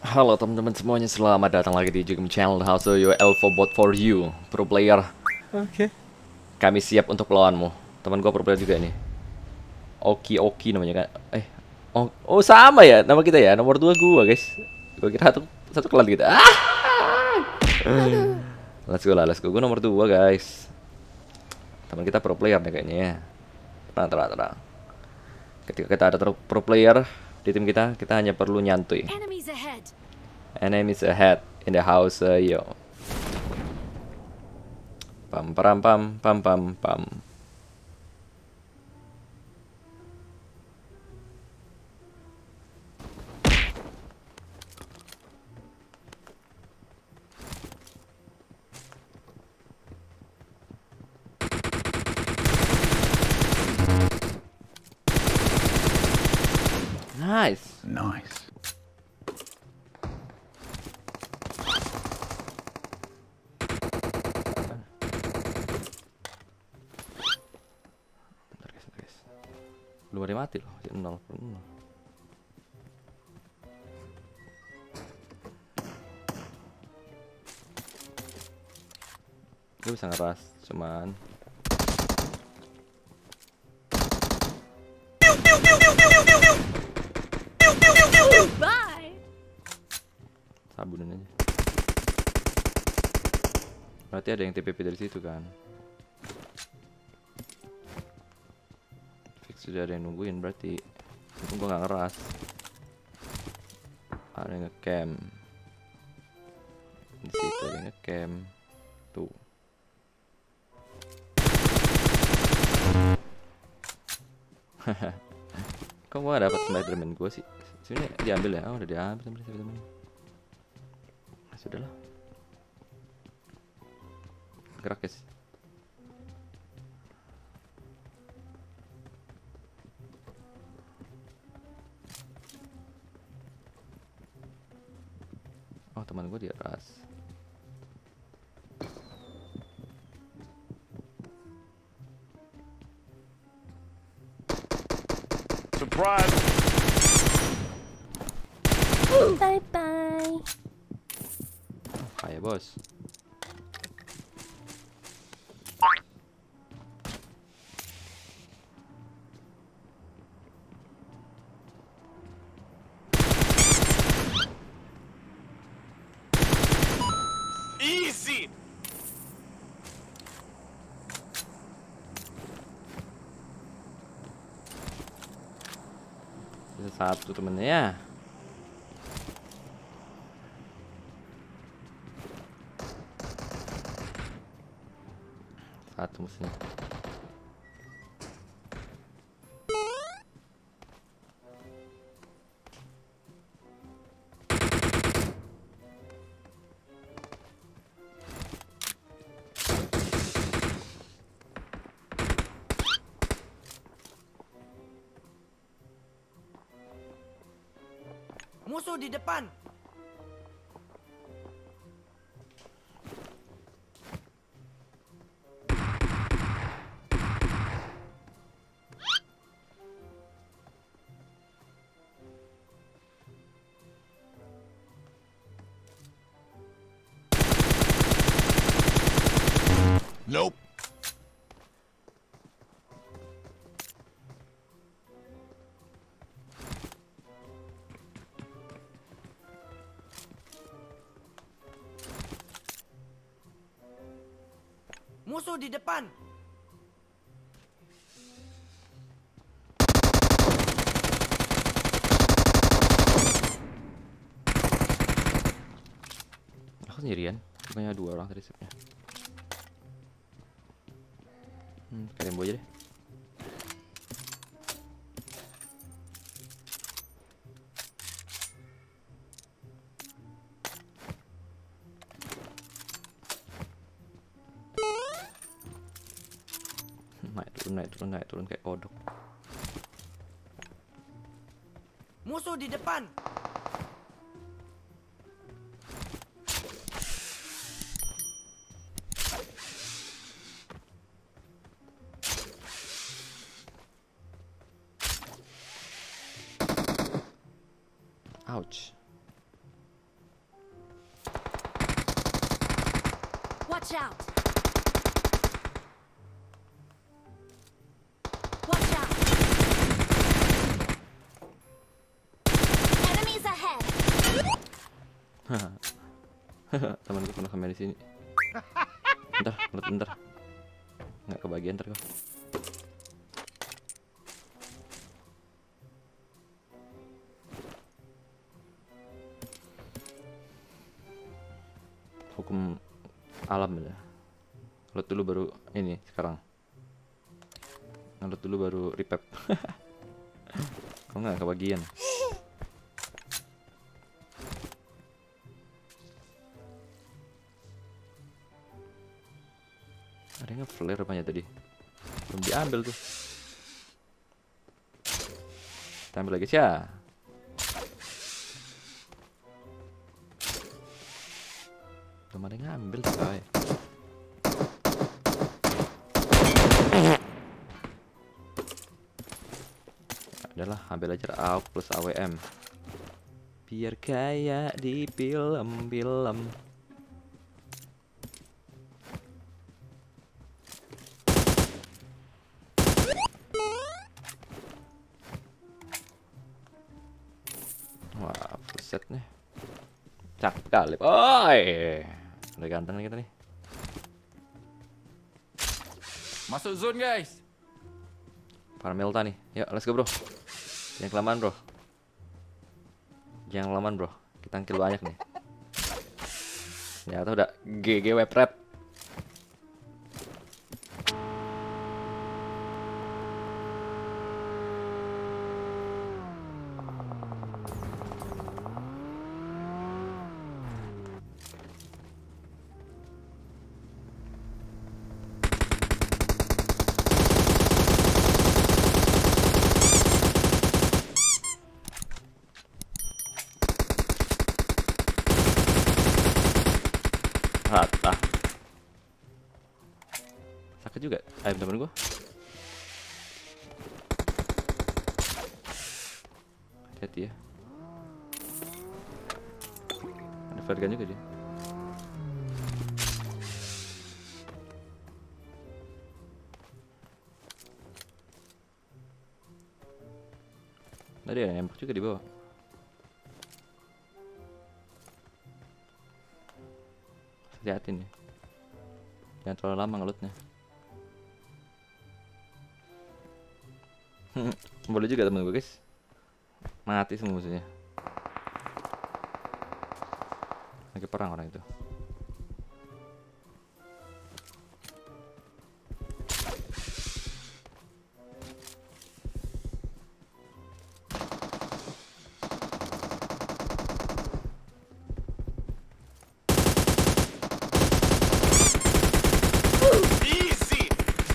Halo teman-teman semuanya, selamat datang lagi di Jugem Channel House of Your Elfo Bot for You Pro Player. Oke. Kami siap untuk melawanmu. Teman gua pro player juga nih. Oki Oki namanya kan. Oh sama ya nama kita ya. Nomor 2 gua guys. Gua kira satu klan kita. Let's go lah, let's go. Gua nomor 2 guys. Teman kita pro player nih kayaknya ya. Tenang. Ketika kita ada pro player di tim kita hanya perlu nyantui. Enemies ahead in the house, yo. Pam pam pam pam pam pam. Nice. Nice. Bentar guys. Belum ada yang mati loh. 0/0. Gue bisa ngeras, cuman sabunin aja. Berarti ada yang TPP dari situ kan. Fix sudah ada yang nungguin berarti. Untung gua nggak ngeras. Ada yang ngecam. Di situ ada yang ngecam. Tuh. Kok gua dapat Spiderman gua sih? Sebenarnya diambil ya? Oh, udah diambil sama Spiderman. Nah, sudahlah. Gerak guys. Oh, teman gua di atas. Surprise! Bye bye. Kayak bos. Easy! Bisa satu temennya ya. Satu musuhnya. Musuh di depan. Nope. Musuh di depan. Aku sendirian. Bukannya 2 orang tadi sebenarnya. Kalian aja deh. Naik turun kayak kodok. Musuh di depan. Ouch. Watch out! Watch out! Enemies ahead! Temanku pernah kamera di sini. Bentar. Nggak kebagian ntar kok. Hukum alam ya. Load dulu baru ini sekarang. Load dulu baru repap. Kok nggak kebagian? Ada yang nge-flare rupanya tadi. Belum diambil tuh. Kita ambil lagi sih ya. Belum ada yang ngambil tuh coy. Adalah ambil aja AUK plus AWM. Biar kayak di film-film. Wah, full set nih. Cakep kali. Oi. Udah ganteng nih kita nih. Masuk zone, guys. Parmelta nih. Yuk, let's go, bro. Jangan kelamaan, bro. Jangan kelamaan, bro. Kita kill banyak nih. Ternyata udah GG web rap. Rata. Sakit juga ayam temen gua. Hati-hati ya. Ada flare gun juga dia. Tadi ada nembak juga di bawah. Hati-hati nih. Jangan terlalu lama ngelutnya. Boleh juga temen gue guys. Mati semua musuhnya. Lagi perang orang itu. Easy.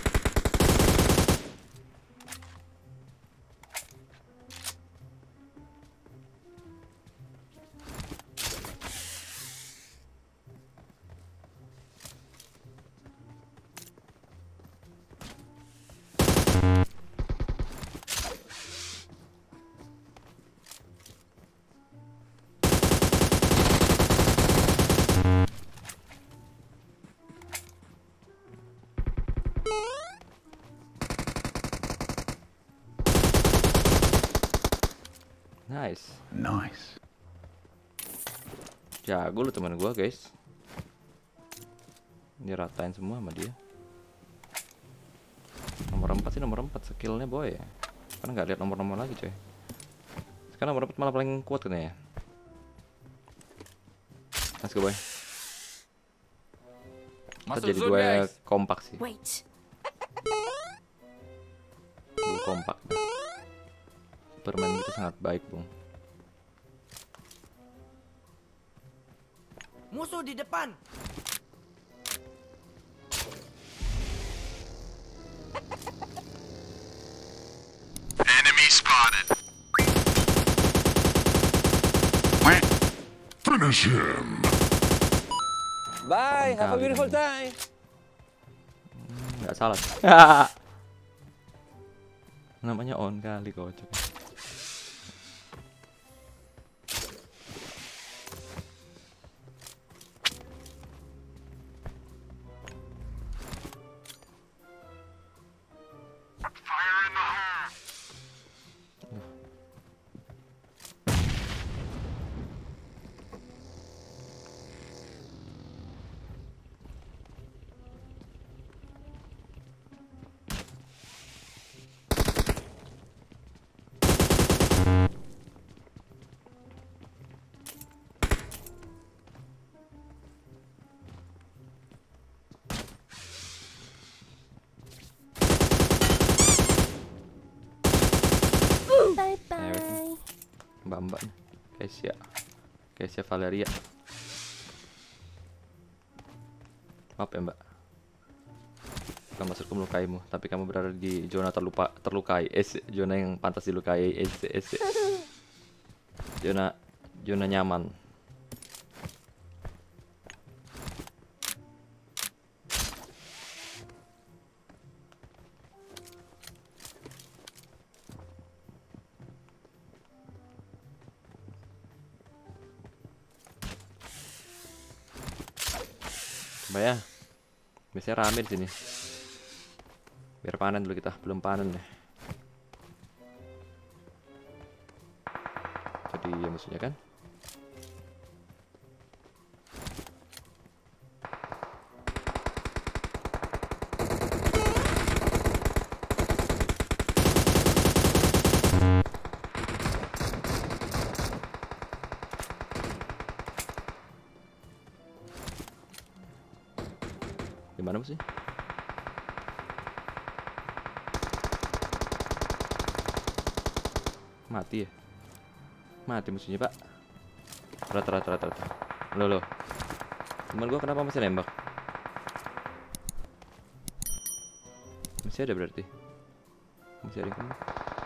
Nice. Jago lu teman gua guys. Diratain semua sama dia. Nomor 4 sih, nomor 4 skillnya boy. Karena nggak lihat nomor-nomor lagi coy. Sekarang nomor 4 malah paling kuat kan ya. Let's go boy. Kita jadi zone, dua guys. kompak sih. Wait. Dua kompak. Permain itu sangat baik bung. Musuh di depan. Enemy spotted. Finish him. Bye, have a beautiful time. Nggak salah. Namanya on kali kocok. mbak nih. Kesia Valeria. Maaf ya mbak, bukan maksudku melukaimu, tapi kamu berada di zona terlukai. Zona yang pantas dilukai. Zona nyaman. Mbak ya, biasanya rame di sini. Biar panen dulu kita, belum panen deh. Jadi ya maksudnya kan. Gimana sih? Mati ya? Mati musuhnya pak. Rata. Loh. Temen gua kenapa masih nembak? Masih ada berarti. Masih ada yang kena.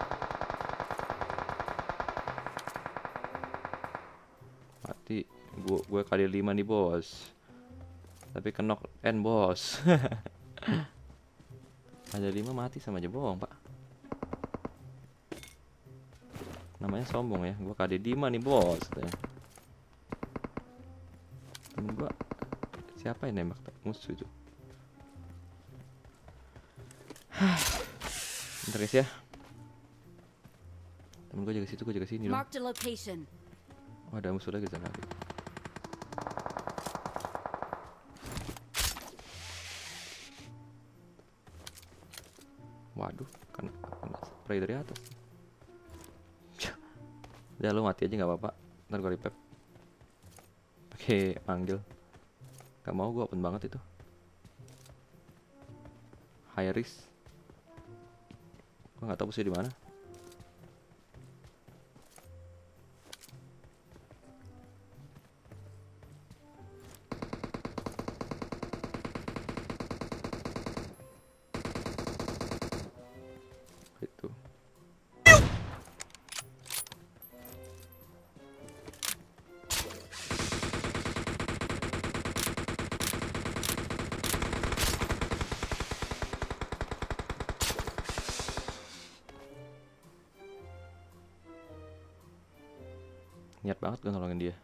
Mati. Gue kali 5 nih bos. Tapi kenok N bos. Ada 5 mati sama aja bohong pak. Namanya sombong ya. Gua KD 5 nih bos. Temen gua siapa yang nembak musuh itu? Bentar guys ya. Temen gua jaga situ, gua jaga sini dong. Marked a location. Oh, ada musuh lagi sana. Waduh, kan spray dari atas. Udah lu mati aja nggak apa-apa. Ntar gue repep. Pakai manggil. Gak mau, gue open banget itu. High risk. Gue nggak tahu posisi di mana. Itu. Niat banget gue nolongin dia.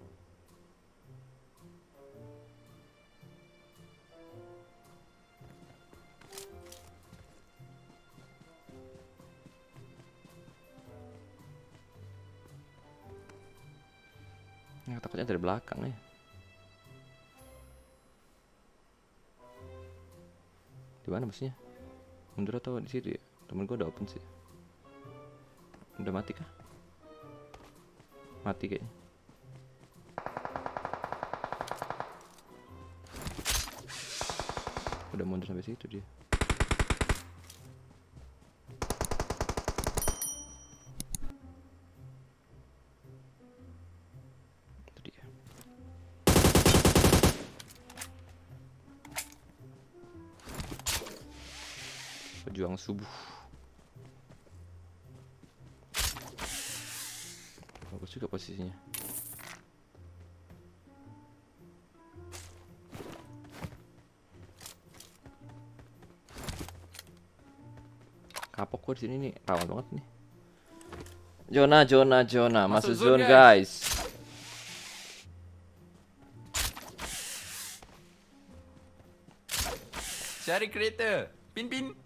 Ya, takutnya dari belakang nih. Di mana maksudnya? Mundur atau di situ ya? Temen gue udah open sih. Udah mati kah? Mati kayaknya. Udah mundur sampai situ dia. Itu dia. Pejuang subuh. Bagus juga posisinya. Kapok gue di sini nih, rawan banget nih. Zona, masuk zone guys. Cari kereta. Pin.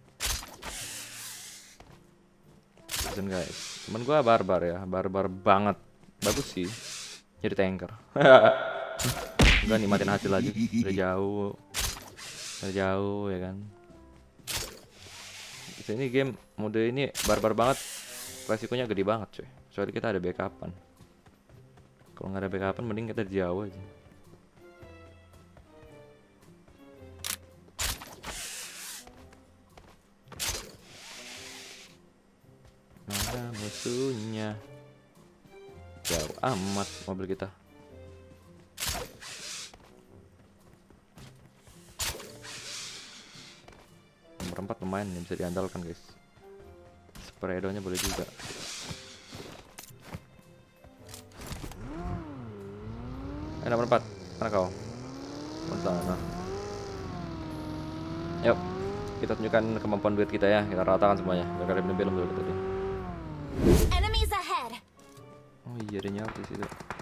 Zone guys. Temen gue barbar ya, barbar banget. Bagus sih, jadi tanker. Enggak nikmatin hasil lagi, dari jauh ya kan. Ini game mode ini barbar banget, resikonya gede banget coy. Soalnya kita ada backupan. Kalau nggak ada backupan mending kita jauh aja. Mana musuhnya? amat mobil kita. Nomor 4 lumayan nih, bisa diandalkan guys. Spreadonya boleh juga. Nomor 4, mana kau? Mana? Yuk, kita tunjukkan kemampuan duit kita ya. Kita ratakan semuanya. Biar kalian film dulu tadi. Enemies ahead. Oh iya, ada nyawa di situ.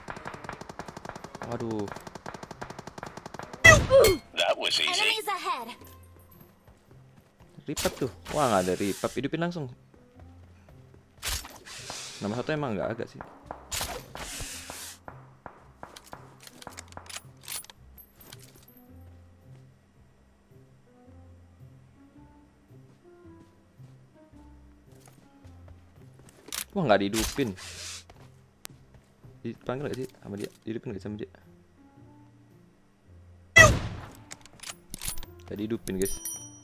Waduh. Enemies ahead. Ripap tuh. Wah, nggak ada ripap. Hidupin langsung. Nomor 1 emang nggak agak sih. Wah, nggak dihidupin. Dipanggil gak sih sama dia? Dihidupin gak sama dia? Gak dihidupin guys.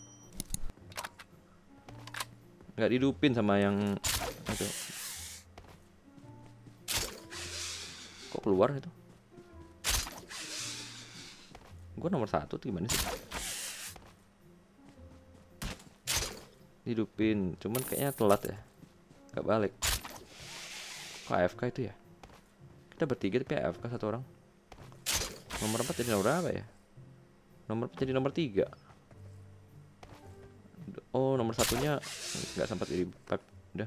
Gak dihidupin sama yang itu. Kok keluar itu? Gua nomor 1 tuh gimana sih? Dihidupin, cuman kayaknya telat ya. Gak balik. Kok AFK itu ya? Kita bertiga tapi AFK satu orang. Nomor 4 jadi nomor berapa ya? Nomor 4 jadi nomor 3. Oh, nomor 1-nya nggak sempat jadi pep. Udah.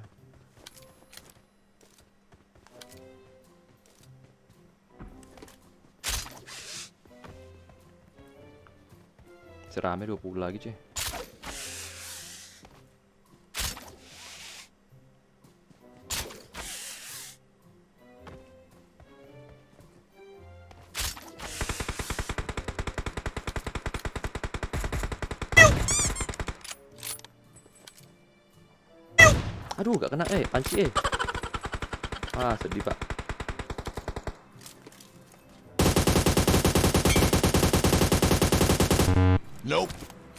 Serame 20 lagi cuy. Aduh, gak kena panci Ah, sedih pak. Nope.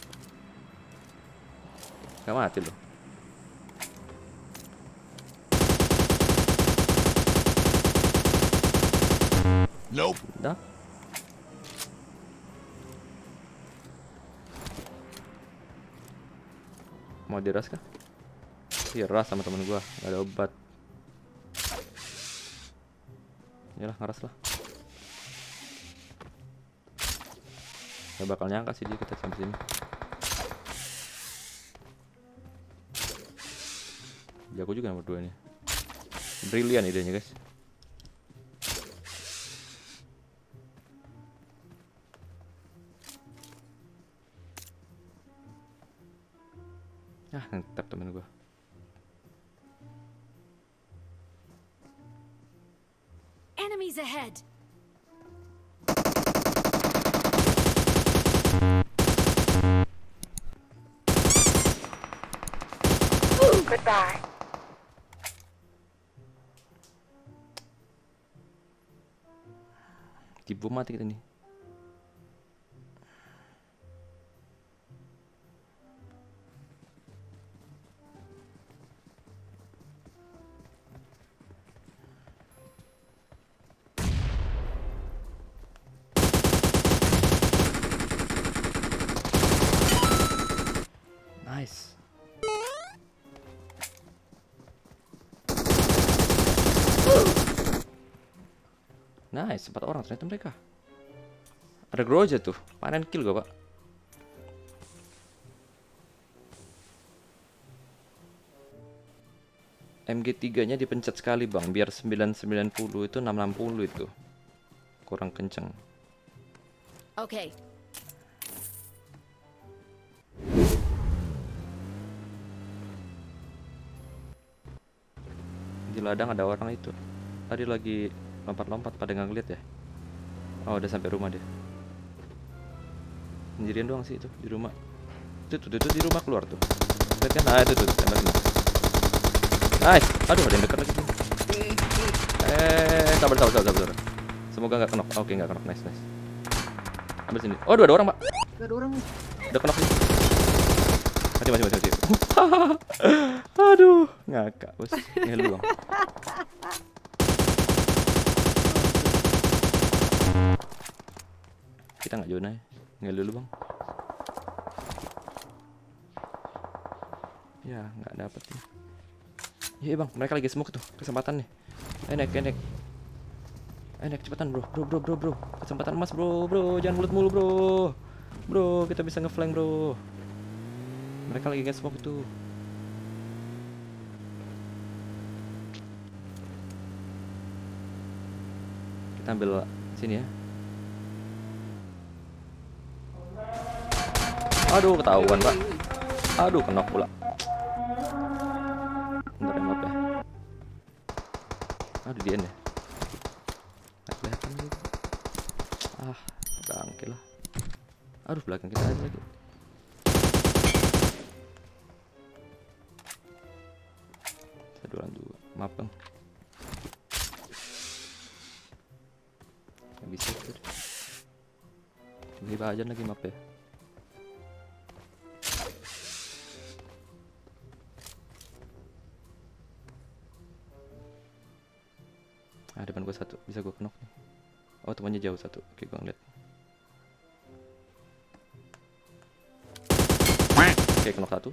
Gak mati loh. Nope. Dah. Mau diras kah? Ras sama temen gua, gak ada obat. Yalah, ngeras lah. Gak bakal nyangka sih dia kita sampai sini. Jago juga nomor 2 nih. Brilian idenya guys. Ah, ngentap temen gua. Enemies ahead. Goodbye. Dibom mati kita nih. Nice. Nice, 4 orang ternyata mereka. Ada Groza tuh, panen kill gak pak? MG3 nya dipencet sekali bang, biar 990 itu 660 itu. Kurang kenceng. Okay. Di ladang ada orang itu. Tadi lagi lompat-lompat pada nggak ngeliat ya. Oh, udah sampai rumah dia. Sendirian doang sih itu di rumah. Itu di rumah keluar tuh. Lihat kan? Nah, itu tuh tembak nih. Nice. Aduh, ada yang dekat lagi tuh. Sabar. Semoga nggak kenok. Oke, nggak kenok. Nice. Ambil sini. Oh, ada orang, Pak. Ada orang nih. Udah kenok nih. Mati. Aduh, ngakak, bos. Ngeluh bang. Kita nggak zona ya. Nggak dulu bang. Ya nggak dapet nih. Iya bang, mereka lagi smoke tuh. Kesempatan nih. Enak. Enak cepetan bro. Bro. Kesempatan emas bro. Jangan mulut mulu bro. Bro, kita bisa ngeflank bro. Mereka lagi nge-smoke itu. Kita ambil sini ya. Aduh, ketahuan pak. Aduh, kena pula. Bentar ya, maaf ya. Aduh, dia nih. Nggak kelihatan juga. Bangke lah. Aduh, belakang kita ada lagi. Dua. Maaf bang. Nggak bisa tuh. Beli bajan lagi maaf ya. Depan gua satu, bisa gua knock nih. Oh temannya jauh satu, oke gua ngeliat. Oke knock satu.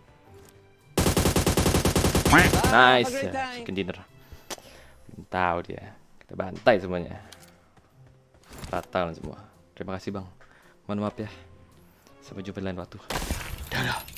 Nice ya, chicken dinner. Belum tahu dia, kita bantai semuanya. Fatal semua. Terima kasih bang. Mohon maaf ya. Sampai jumpa di lain waktu. Dadah.